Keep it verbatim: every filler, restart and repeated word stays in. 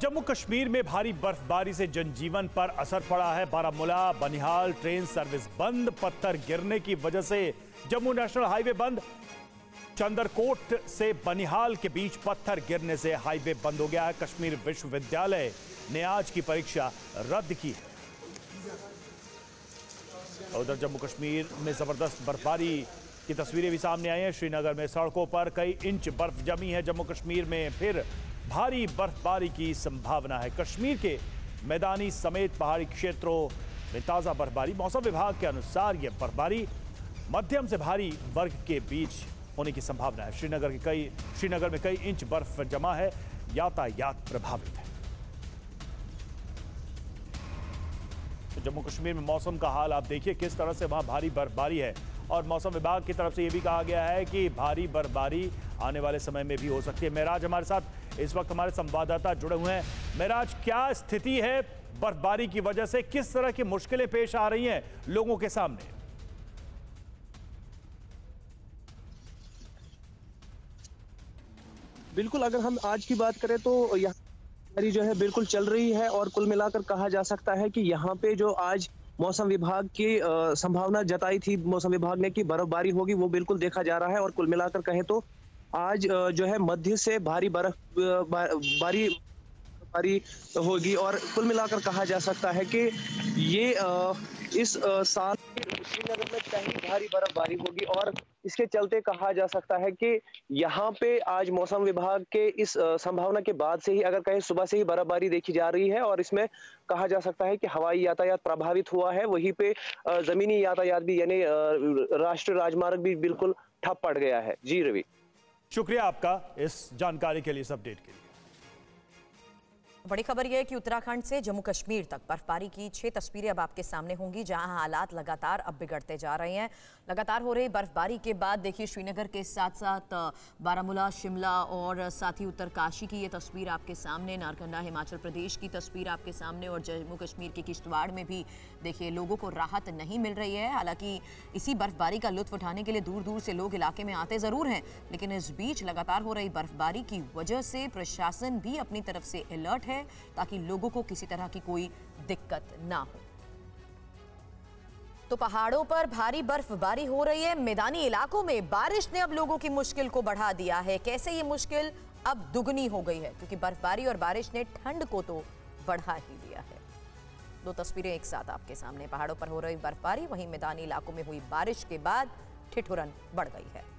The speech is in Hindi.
जम्मू कश्मीर में भारी बर्फबारी से जनजीवन पर असर पड़ा है। बारामूला बनिहाल ट्रेन सर्विस बंद, पत्थर गिरने की वजह से जम्मू नेशनल हाईवे बंद। चंदरकोट से बनिहाल के बीच पत्थर गिरने से हाईवे बंद हो गया है। कश्मीर विश्वविद्यालय ने आज की परीक्षा रद्द की है। उधर जम्मू कश्मीर में जबरदस्त बर्फबारी की तस्वीरें भी सामने आई हैं। श्रीनगर में सड़कों पर कई इंच बर्फ जमी है। जम्मू कश्मीर में फिर भारी बर्फबारी की संभावना है। कश्मीर के मैदानी समेत पहाड़ी क्षेत्रों में ताजा बर्फबारी। मौसम विभाग के अनुसार यह बर्फबारी मध्यम से भारी वर्ग के बीच होने की संभावना है। श्रीनगर के कई श्रीनगर में कई इंच बर्फ जमा है। यातायात प्रभावित है। तो जम्मू कश्मीर में मौसम का हाल आप देखिए किस तरह से वहां भारी बर्फबारी है। और मौसम विभाग की तरफ से यह भी कहा गया है कि भारी बर्फबारी आने वाले समय में भी हो सकती है। मेराज हमारे साथ इस वक्त हमारे संवाददाता जुड़े हुए हैं। मेराज, क्या स्थिति है बर्फबारी की वजह से? किस तरह की मुश्किलें पेश आ रही हैं लोगों के सामने? बिल्कुल, अगर हम आज की बात करें तो यहाँ जो है बिल्कुल चल रही है और कुल मिलाकर कहा जा सकता है कि यहाँ पे जो आज मौसम विभाग की संभावना जताई थी मौसम विभाग ने कि बर्फबारी होगी, वो बिल्कुल देखा जा रहा है। और कुल मिलाकर कहें तो आज जो है मध्य से भारी बर्फ बारी बारी होगी। और कुल मिलाकर कहा जा सकता है कि ये इस साल श्रीनगर में पहली भारी बर्फबारी होगी। और इसके चलते कहा जा सकता है कि यहाँ पे आज मौसम विभाग के इस संभावना के बाद से ही, अगर कहें सुबह से ही बर्फबारी देखी जा रही है। और इसमें कहा जा सकता है कि हवाई यातायात प्रभावित हुआ है, वहीं पे जमीनी यातायात भी यानी राष्ट्रीय राजमार्ग भी बिल्कुल ठप पड़ गया है। जी रवि, शुक्रिया आपका इस जानकारी के लिए, इस अपडेट के लिए। बड़ी खबर यह है कि उत्तराखंड से जम्मू कश्मीर तक बर्फबारी की छह तस्वीरें अब आपके सामने होंगी, जहां हालात लगातार अब बिगड़ते जा रहे हैं। लगातार हो रही बर्फबारी के बाद देखिए श्रीनगर के साथ साथ बारामूला, शिमला और साथ ही उत्तरकाशी की ये तस्वीर आपके सामने, नारकंडा हिमाचल प्रदेश की तस्वीर आपके सामने, और जम्मू कश्मीर के किश्तवाड़ में भी देखिए लोगों को राहत नहीं मिल रही है। हालांकि इसी बर्फबारी का लुत्फ उठाने के लिए दूर दूर से लोग इलाके में आते जरूर हैं, लेकिन इस बीच लगातार हो रही बर्फबारी की वजह से प्रशासन भी अपनी तरफ से अलर्ट है ताकि लोगों को किसी तरह की कोई दिक्कत ना हो। तो पहाड़ों पर भारी बर्फबारी हो रही है। मैदानी इलाकों में बारिश ने अब लोगों की मुश्किल को बढ़ा दिया है। कैसे ये मुश्किल अब दुगनी हो गई है, क्योंकि बर्फबारी और बारिश ने ठंड को तो बढ़ा ही दिया है। दो तस्वीरें एक साथ आपके सामने, पहाड़ों पर हो रही बर्फबारी, वहीं मैदानी इलाकों में हुई बारिश के बाद ठिठुरन बढ़ गई है।